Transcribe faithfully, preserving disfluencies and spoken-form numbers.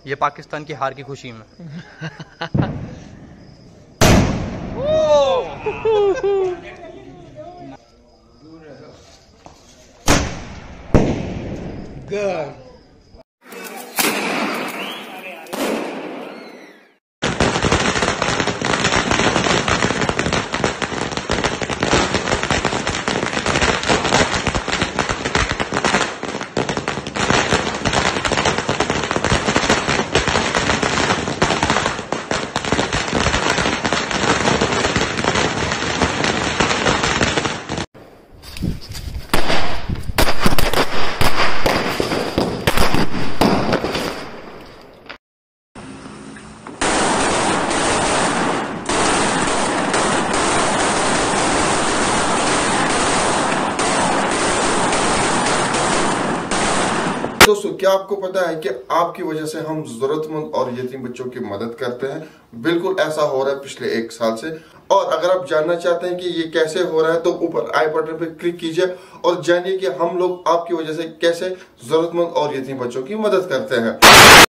ये पाकिस्तान की हार की खुशी में। Good. दोस्तों, क्या आपको पता है कि आपकी वजह से हम जरूरतमंद और यतीम बच्चों की मदद करते हैं? बिल्कुल ऐसा हो रहा है पिछले एक साल से। और अगर आप जानना चाहते हैं कि ये कैसे हो रहा है तो ऊपर आई बटन पर क्लिक कीजिए और जानिए कि हम लोग आपकी वजह से कैसे जरूरतमंद और यतीम बच्चों की मदद करते हैं।